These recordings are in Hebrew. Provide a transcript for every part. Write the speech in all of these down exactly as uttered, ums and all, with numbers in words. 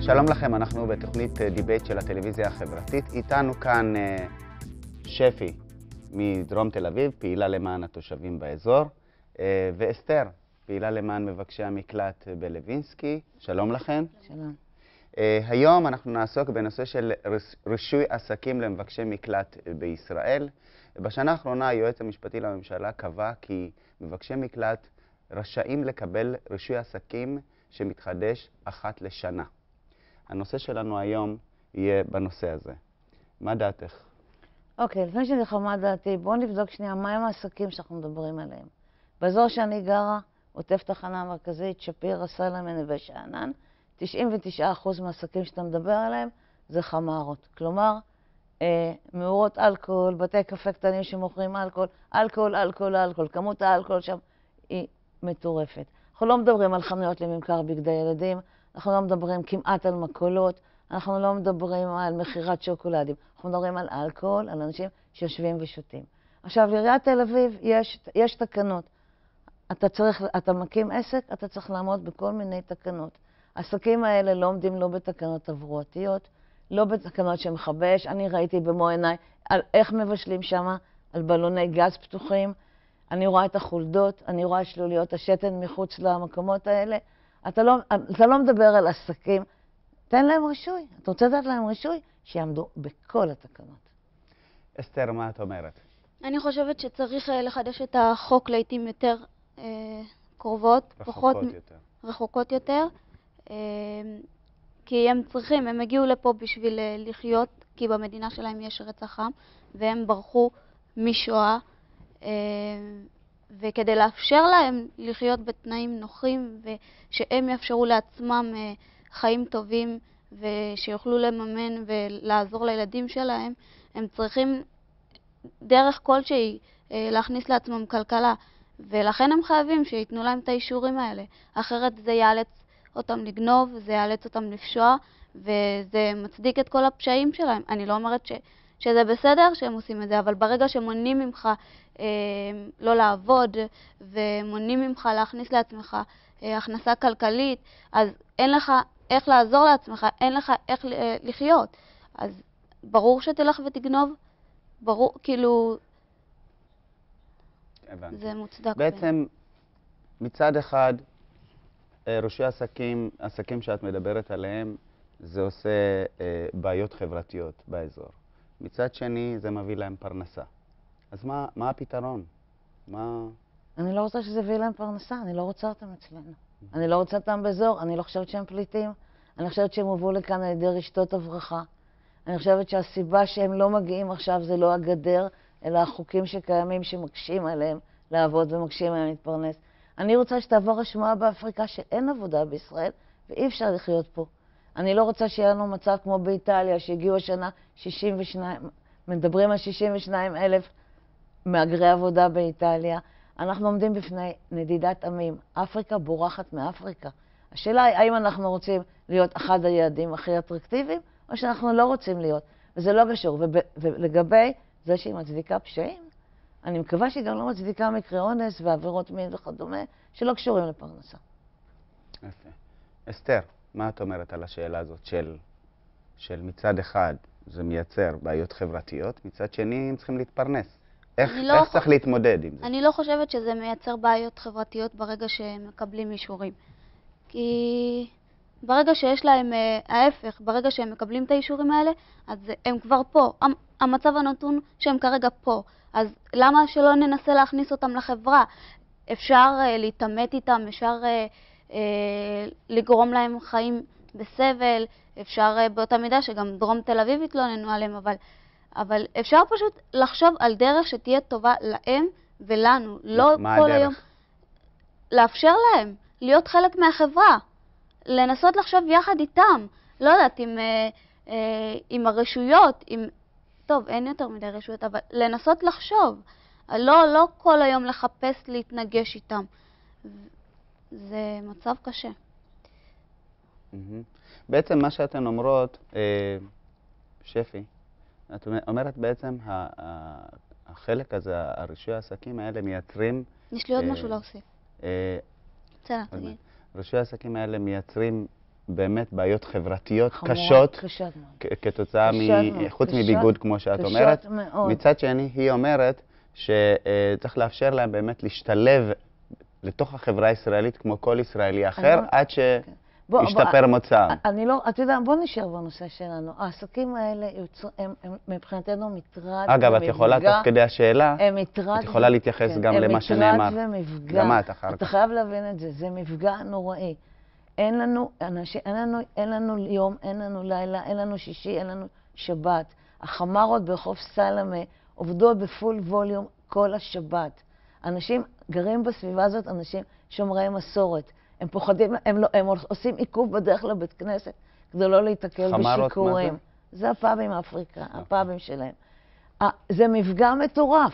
שלום לכם, אנחנו בתוכנית דיבייט של הטלוויזיה החברתית. איתנו כאן שפי מדרום תל אביב, פעילה למען התושבים באזור, ואסתר, פעילה למען מבקשי המקלט בלווינסקי. שלום לכם. שלום. היום אנחנו נעסוק בנושא של רישוי עסקים למבקשי מקלט בישראל. בשנה האחרונה היועץ המשפטי לממשלה קבע כי מבקשי מקלט רשאים לקבל רישוי עסקים שמתחדש אחת לשנה. הנושא שלנו היום יהיה בנושא הזה. מה דעתך? אוקיי, לפני שאני לך מה דעתי, בואו נבדוק שנייה מהם העסקים שאנחנו מדברים עליהם. באזור שאני גרה, עוטף תחנה מרכזית, שפירא, סלמה, נווה שאנן, תשעים ותשעה אחוז מהעסקים שאתה מדבר עליהם זה חמרות. כלומר, אה, מאורות אלכוהול, בתי קפה קטנים שמוכרים אלכוהול, אלכוהול, אלכוהול, אלכוהול. כמות האלכוהול שם היא מטורפת. אנחנו לא מדברים על חנויות לממכר בגדי ילדים, אנחנו לא מדברים כמעט על מקולות, אנחנו לא מדברים על מכירת שוקולדים, אנחנו מדברים על אלכוהול, על אנשים שיושבים ושותים. עכשיו, לעיריית תל אביב יש, יש תקנות. אתה צריך, אתה מקים עסק, אתה צריך לעמוד בכל מיני תקנות. העסקים האלה לא עומדים לא בתקנות תברואתיות, לא בתקנות שמכבש. אני ראיתי במו עיניי על איך מבשלים שם, על בלוני גז פתוחים. אני רואה את החולדות, אני רואה שלוליות השתן מחוץ למקומות האלה. אתה לא, אתה לא מדבר על עסקים, תן להם רישוי. אתה רוצה לתת להם רישוי? שיעמדו בכל התקנות. אסתר, מה את אומרת? אני חושבת שצריך לחדש את החוק לעתים יותר אה, קרובות, רחוקות פחות יותר. רחוקות יותר, אה, כי הם צריכים, הם הגיעו לפה בשביל לחיות, כי במדינה שלהם יש רצח עם, והם ברחו משואה, אה, וכדי לאפשר להם לחיות בתנאים נוחים, ושהם יאפשרו לעצמם אה, חיים טובים, ושיוכלו לממן ולעזור לילדים שלהם, הם צריכים דרך כלשהי אה, להכניס לעצמם כלכלה, ולכן הם חייבים שיתנו להם את האישורים האלה. אחרת זה יאלץ אותם לגנוב, זה יאלץ אותם לפשוע, וזה מצדיק את כל הפשעים שלהם. אני לא אומרת ש, שזה בסדר שהם עושים את זה, אבל ברגע שמונים ממך אה, לא לעבוד, ומונים ממך להכניס לעצמך אה, הכנסה כלכלית, אז אין לך איך לעזור לעצמך, אין לך איך לחיות. אז ברור שתלך ותגנוב, ברור, כאילו, הבנתי. זה מוצדק. בעצם, מצד אחד, רישוי עסקים, עסקים שאת מדברת עליהם, זה עושה אה, בעיות חברתיות באזור. מצד שני, זה מביא להם פרנסה. אז מה, מה הפתרון? מה... אני לא רוצה שזה יביא להם פרנסה, אני לא רוצה אותם אצלנו. אני לא רוצה אותם באזור, אני לא חושבת שהם פליטים. אני חושבת שהם הובאו לכאן על ידי רשתות הברחה. אני חושבת שהסיבה שהם לא מגיעים עכשיו זה לא הגדר, אלא החוקים שקיימים שמקשים עליהם לעבוד ומקשים עליהם להתפרנס. אני רוצה שתעבור השמועה באפריקה שאין עבודה בישראל ואי אפשר לחיות פה. אני לא רוצה שיהיה לנו מצב כמו באיטליה שהגיעו השנה שישים ושניים, מדברים על שישים ושניים אלף מהגרי עבודה באיטליה. אנחנו עומדים בפני נדידת עמים. אפריקה בורחת מאפריקה. השאלה היא האם אנחנו רוצים להיות אחד היעדים הכי אטרקטיביים, או שאנחנו לא רוצים להיות. וזה לא קשור. וב, ולגבי זה שהיא מצדיקה פשעים, אני מקווה שהיא גם לא מצדיקה מקרי אונס ועבירות מין וכדומה, שלא קשורים לפרנסה. יפה. אסתר, מה את אומרת על השאלה הזאת של, של מצד אחד זה מייצר בעיות חברתיות, מצד שני הם צריכים להתפרנס? איך, לא איך ח... צריך להתמודד עם זה? אני לא חושבת שזה מייצר בעיות חברתיות ברגע שהם מקבלים אישורים. כי ברגע שיש להם אה, ההפך, ברגע שהם מקבלים את האישורים האלה, אז הם כבר פה. המצב הנתון שהם כרגע פה. אז למה שלא ננסה להכניס אותם לחברה? אפשר אה, להתאמת איתם, אפשר אה, אה, לגרום להם חיים בסבל, אפשר אה, באותה מידה שגם דרום תל אביב יתלוננו עליהם, אבל, אבל אפשר פשוט לחשוב על דרך שתהיה טובה להם ולנו. לא מה כל הדרך? היום לאפשר להם להיות חלק מהחברה, לנסות לחשוב יחד איתם, לא יודעת, עם, אה, אה, עם הרשויות, עם... טוב, אין יותר מדי רשויות, אבל לנסות לחשוב, לא, לא כל היום לחפש להתנגש איתם. זה מצב קשה. בעצם מה שאתן אומרות, אה, שפי, את אומרת בעצם החלק הזה, הרישוי העסקים האלה מייצרים... יש לי עוד אה, משהו להוסיף. אה, בסדר, תגיד. רישוי העסקים האלה מייצרים באמת בעיות חברתיות חמורות, קשות, קשות מאוד. כ- כתוצאה, קשות מ- מאוד, חוץ קשות- מביגוד כמו שאת קשות אומרת. מאוד. מצד שני, היא אומרת שצריך לאפשר להם באמת להשתלב לתוך החברה הישראלית כמו כל ישראלי אחר, לא- עד בוא- שישתפר בוא, מוצאם. אני לא, אתה יודע, בוא נשאר בנושא שלנו. העסקים האלה יוצר, הם, הם מבחינתנו מטרד אגב, את ומפגע. יכולה תוך כדי השאלה, הם מטרד את יכולה ו- להתייחס כן, גם הם למה מטרד שנאמר. ומפגע. גם את אחר אתה כך. חייב להבין את זה, זה מפגע נוראי. אין לנו, אנשים, אין לנו, אין לנו יום, אין לנו לילה, אין לנו שישי, אין לנו שבת. החמרות ברחוב סלמה עובדו בפול ווליום כל השבת. אנשים גרים בסביבה הזאת, אנשים שומרי מסורת. הם פוחדים, הם, לא, הם עושים עיכוב בדרך לבית כנסת כדי לא להתקל חמרות, בשיקורים. מה זה הפאבים האפריקה, הפאבים שלהם. אה, זה מפגע מטורף.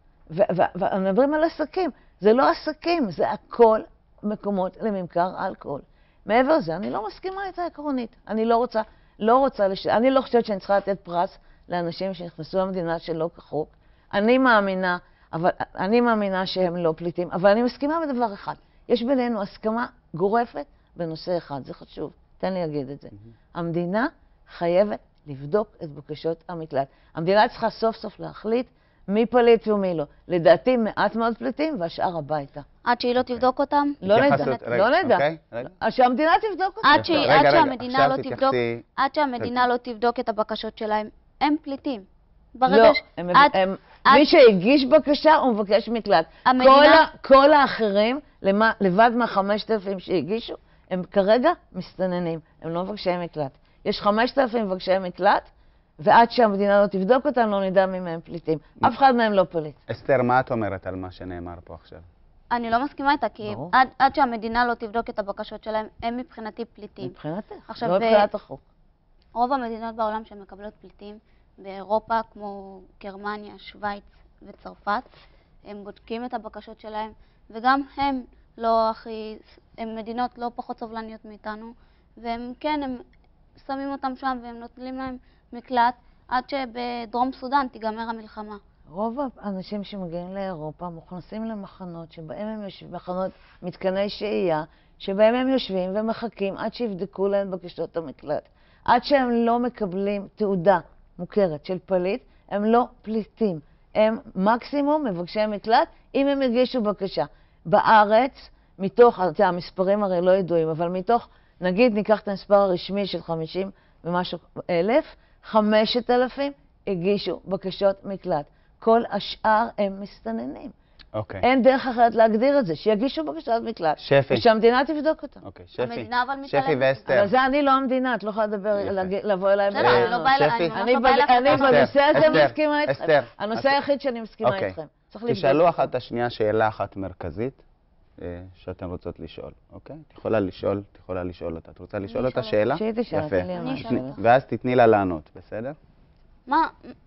ומדברים על עסקים. זה לא עסקים, זה הכל מקומות לממכר אלכוהול. מעבר לזה, אני לא מסכימה איתה עקרונית. אני לא רוצה, לא רוצה, לש... אני לא חושבת שאני צריכה לתת פרס לאנשים שנכנסו למדינה שלא כחוק. אני מאמינה, אבל אני מאמינה שהם לא פליטים, אבל אני מסכימה בדבר אחד. יש בינינו הסכמה גורפת בנושא אחד, זה חשוב. תן לי להגיד את זה. המדינה חייבת לבדוק את בקשות המקלט. המדינה צריכה סוף סוף להחליט מי פליט ומי לא. לדעתי מעט מאוד פליטים והשאר הביתה. עד שהיא לא תבדוק אותם? לא נדע, התייחסות, רגע, לא נדע. אוקיי, רגע. אז שהמדינה תבדוק אותם. עד שהיא- רגע, עד רגע, שהמדינה עכשיו לא תבדוק, תתייחסי- עד שהמדינה לא תבדוק את הבקשות שלהם, הם פליטים. ברגע לא, ש- הם, עד- הם, עד- מי שהגיש בקשה הוא מבקש מקלט. המדינה- כל, ה, כל האחרים, למה, לבד מהחמשת אלפים שהגישו, הם כרגע מסתננים, הם לא מבקשי מקלט. יש חמשת אלפים מבקשי מקלט, ועד שהמדינה לא תבדוק אותם, לא נדע מי מהם פליטים. אף אחד מהם לא פליט. אסתר, מה את אומרת על מה שנאמר פה עכשיו? אני לא מסכימה איתה, כי ברור. עד, עד שהמדינה לא תבדוק את הבקשות שלהם, הם מבחינתי פליטים. מבחינתך, עכשיו, לא ב- מבחינת החוק. רוב המדינות בעולם שמקבלות פליטים, באירופה, כמו גרמניה, שווייץ וצרפת, הם בודקים את הבקשות שלהם, וגם הם לא הכי, הם מדינות לא פחות סובלניות מאיתנו, והם כן, הם שמים אותם שם והם נוטלים להם מקלט, עד שבדרום סודן תיגמר המלחמה. רוב האנשים שמגיעים לאירופה מוכנסים למחנות שבהם הם יושבים, מחנות מתקני שהייה, שבהם הם יושבים ומחכים עד שיבדקו להם בקשות המקלט. עד שהם לא מקבלים תעודה מוכרת של פליט, הם לא פליטים. הם מקסימום מבקשי מקלט אם הם הגישו בקשה. בארץ, מתוך, המספרים הרי לא ידועים, אבל מתוך, נגיד ניקח את המספר הרשמי של חמישים ומשהו אלף, חמשת אלפים הגישו בקשות מקלט. כל השאר הם מסתננים. אוקיי. אין דרך אחרת להגדיר את זה, שיגישו בקשות מקלט. שפי. ושהמדינה תבדוק אותם. אוקיי, שפי. המדינה אבל שפי מתעלמת. ואסתר. אבל זה אני לא המדינה, את לא יכולה לדבר, יפה. להגיד- לבוא אליי בסדר, אני לא באה אליי, שפי. אני ממש אני לא באה אליך. אני בטענות. בנושא הזה אסתר, מסכימה איתכם. אסתר. הנושא היחיד שאני מסכימה אוקיי. איתכם. צריך לבדוק תשאלו אותם. אחת את השנייה שאלה אחת מרכזית אה, שאתן רוצות לשאול, אוקיי? את יכולה לשאול, את יכולה לשאול אותה. את רוצה לשאול אותה אשאל שאלה? שהיא תשאל, יפה. תן לי אני מה אשאל לשאול. אותך. ואז תתני לה לענות, בסדר? מה,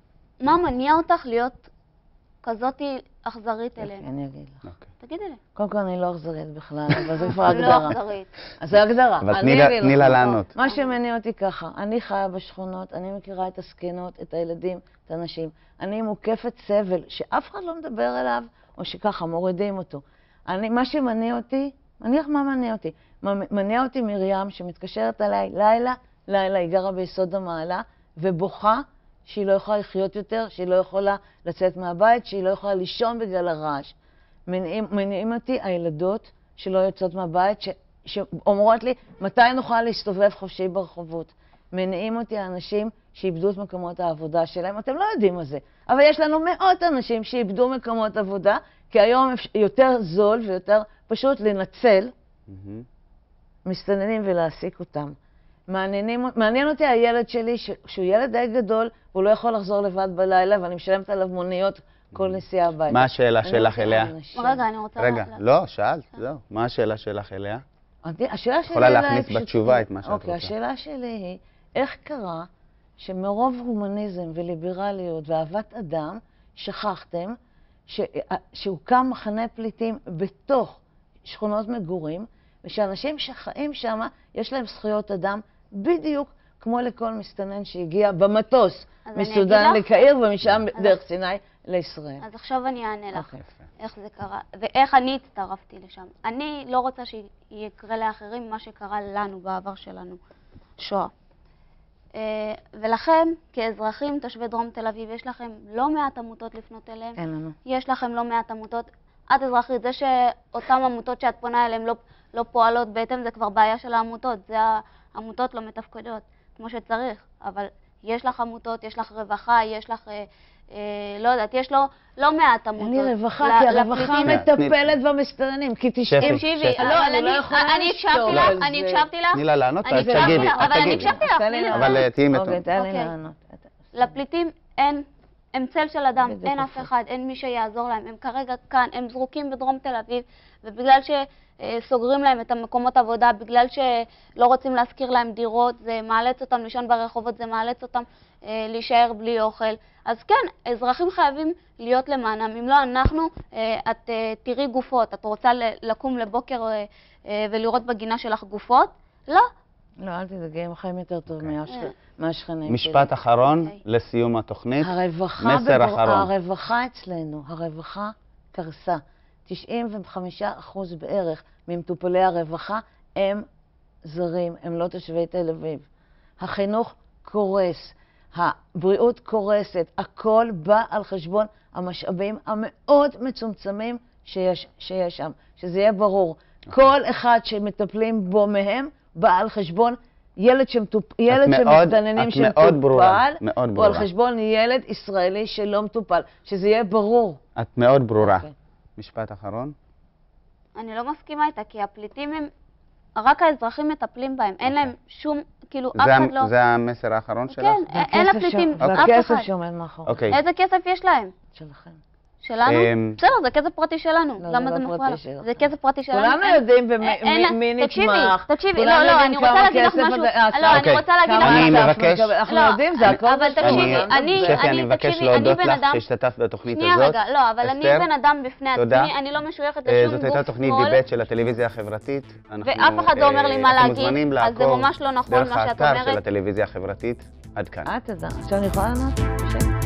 מה מניע אותך להיות כזאתי אכזרית אליהם? אני אגיד לך. אוקיי. תגידי לי. קודם כל אני לא אכזרית בכלל, אבל זה כבר אני לא הגדרה. אכזרית. אז זה הגדרה. אבל אני תני לה- אגיד תני לך. לה לענות. מה שמניע אותי ככה, אני חיה בשכונות, אני מכירה את הזקנות, את הילדים, את הנשים. אני מוקפת סבל שאף אחד לא מדבר אליו, או שככה מורידים אותו. אני, מה שמניע אותי, מניח מה מניע אותי? מניע אותי מרים שמתקשרת אליי לילה, לילה, היא גרה ביסוד המעלה, ובוכה שהיא לא יכולה לחיות יותר, שהיא לא יכולה לצאת מהבית, שהיא לא יכולה לישון בגלל הרעש. מניעים, מניעים אותי הילדות שלא יוצאות מהבית, ש, שאומרות לי, מתי נוכל להסתובב חופשי ברחובות? מניעים אותי האנשים שאיבדו את מקומות העבודה שלהם. אתם לא יודעים מה זה, אבל יש לנו מאות אנשים שאיבדו מקומות עבודה, כי היום יותר זול ויותר פשוט לנצל מהמם. מסתננים ולהעסיק אותם. מעניינים, מעניין אותי הילד שלי, ש, שהוא ילד די גדול, והוא לא יכול לחזור לבד בלילה, ואני משלמת עליו מוניות כל נסיעה הביתה. מה השאלה אני שלך רוצה אליה? אנשים. רגע, אני רוצה... רגע, לה- לא, שאלת, זהו. מה השאלה שלך אליה? אני- השאלה שלי יכולה אליה להכניס היא פשוט- בתשובה את מה שאת אוקיי, רוצה. השאלה שלי היא, איך קרה שמרוב הומניזם וליברליות ואהבת אדם, שכחתם ש... שהוקם מחנה פליטים בתוך שכונות מגורים, ושאנשים שחיים שם, יש להם זכויות אדם בדיוק כמו לכל מסתנן שהגיע במטוס אז אני מסודן אגיד לך- לקהיר, ומשם אז- דרך סיני לישראל. אז עכשיו אני אענה לך. אוקיי. איך זה קרה, ואיך אני הצטרפתי לשם. אני לא רוצה שיקרה לאחרים מה שקרה לנו בעבר שלנו, שואה. אה, ולכן, כאזרחים, תושבי דרום תל אביב, יש לכם לא מעט עמותות לפנות אליהם. אין לנו. יש לכם לא מעט עמותות. את אזרחית, זה שאותן עמותות שאת פונה אליהן לא, לא פועלות בהתאם, זה כבר בעיה של העמותות. זה העמותות לא מתפקדות כמו שצריך. אבל יש לך עמותות, יש לך רווחה, יש לך... אה, אה, לא יודעת, יש לו לא מעט עמותות. אין לי רווחה, כי הרווחה מטפלת במסתננים, כי תשעים... תקשיבי, לא, אני לא יכולה אני הקשבתי לך, אני הקשבתי לך. תני לה לענות, אני אז תגיבי. הקשבתי לך, אבל אני הקשבתי לך. אבל תהיי מתון. אוקיי, תן לי אוקיי. לענות. לפליטים אין, הם צל של אדם, בדיוק אין אף הפוך. אחד, אין מי שיעזור להם. הם כרגע כאן, הם זרוקים בדרום תל אביב, ובגלל שסוגרים להם את המקומות עבודה, בגלל שלא רוצים להשכיר להם דירות, זה מאלץ אותם לישון ברחובות, זה מאלץ אותם אה, להישאר בלי אוכל. אז כן, אזרחים חייבים להיות למענם. אם לא אנחנו, אה, את אה, תראי גופות, את רוצה ל- לקום לבוקר אה, אה, ולראות בגינה שלך גופות? לא. לא, אל תדאגי, הם חיים יותר טוב מהשכ- אה. מהשכנים שלי. משפט אחרון אוקיי. לסיום התוכנית. הרווחה, מסר בבר- אחרון. הרווחה אצלנו, הרווחה קרסה. תשעים וחמישה אחוז בערך ממטופלי הרווחה הם זרים, הם לא תושבי תל אביב. החינוך קורס, הבריאות קורסת, הכל בא על חשבון המשאבים המאוד מצומצמים שיש, שיש שם, שזה יהיה ברור. כל אחד שמטפלים בו מהם בא על חשבון ילד, שמטופ... ילד מאוד- שמסתננים את מאוד ברורה, שמטופל, מאוד או על ברורה. חשבון ילד ישראלי שלא מטופל, שזה יהיה ברור. את מאוד ברורה. אוקיי. משפט אחרון. אני לא מסכימה איתה, כי הפליטים הם, רק האזרחים מטפלים בהם, אין להם שום, כאילו, אף זה אחד המ- לא... זה המסר האחרון שלך? כן, אין והכסף לפליטים, ש- אף והכסף אחד. שעומד מאחור. אוקיי. איזה כסף יש להם? שלכם. שלנו? אמ, בסדר, זה כסף פרטי שלנו. לא, למה זה זה לא מפריע פרטי לך? שלכם. זה כסף פרטי שלנו. כולנו אין- יודעים במי- אין- מי תקשיבי, נתמך. תקשיבי, כולנו לא, לא, יודעים אני רוצה כמה להגיד לך כסף משהו. הד- לא, אסף- אני אוקיי. רוצה להגיד לך אני כמה משהו. מבקש- אסף מקבל- אנחנו לא, יודעים, זה הכל אבל בסדר. תקשיבי, לא אני- נדבר. שפי, אני מבקש תקשיבי, אני להודות בן לך אדם- שהשתתפת בתוכנית שנייה הזאת. רגע, לא, אבל אני אסתר, בן אדם בפני תודה. עצמי, אני לא משויכת אה, לשום זאת גוף הייתה תוכנית שמאל, דיבייט של הטלוויזיה החברתית. אנחנו, ואף אחד לא אומר לי מה אה, אתם להגיד, מוזמנים אז זה לעקוב ממש לא נכון דרך מה שאת האתר של אומרת. הטלוויזיה החברתית. עד כאן. אה, תודה. עכשיו אני יכולה לענות? בשקט?